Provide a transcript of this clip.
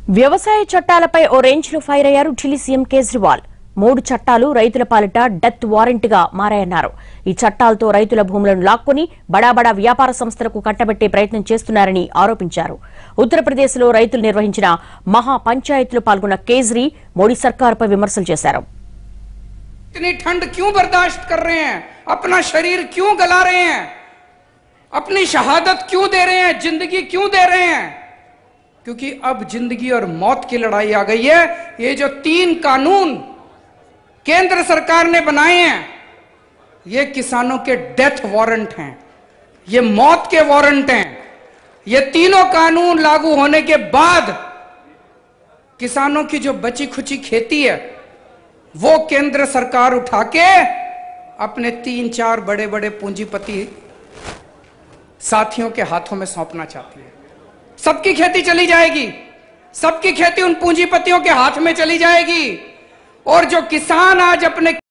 వ్యవసాయ చట్టాలపై ఓ రేంజ్లో ఫైర్ అయ్యారు ఢిల్లీ సీఎం కేజ్రీవాల్. 3 చట్టాలు రైతుల పాలిట డెత్ వారెంట్గా మారాయన్నారు. ఈ చట్టాలతో రైతుల భూములను లాక్కొని బడాబడా వ్యాపార సంస్థలకు కట్టబెట్టే ప్రయత్నం చేస్తున్నారని ఆరోపించారు. ఉత్తరప్రదేశ్లో రైతులు నిర్వహించిన మహా పంచాయతీలో పాల్గొన్న కేజ్రీ మోడీ సర్కారుపై విమర్శలు చేశారు. इतनी ठंड क्यों बर्दाश्त कर रहे हैं? अपना शरीर क्यों गला रहे हैं? अपनी शहादत क्यों दे रहे हैं? जिंदगी क्यों दे रहे हैं? क्योंकि अब जिंदगी और मौत की लड़ाई आ गई है। ये जो 3 कानून केंद्र सरकार ने बनाए हैं, ये किसानों के डेथ वारंट हैं, ये मौत के वारंट हैं। ये तीनों कानून लागू होने के बाद किसानों की जो बची खुची खेती है वो केंद्र सरकार उठा के अपने 3-4 बड़े बड़े पूंजीपति साथियों के हाथों में सौंपना चाहती है। सबकी खेती चली जाएगी, सबकी खेती उन पूंजीपतियों के हाथ में चली जाएगी। और जो किसान आज अपने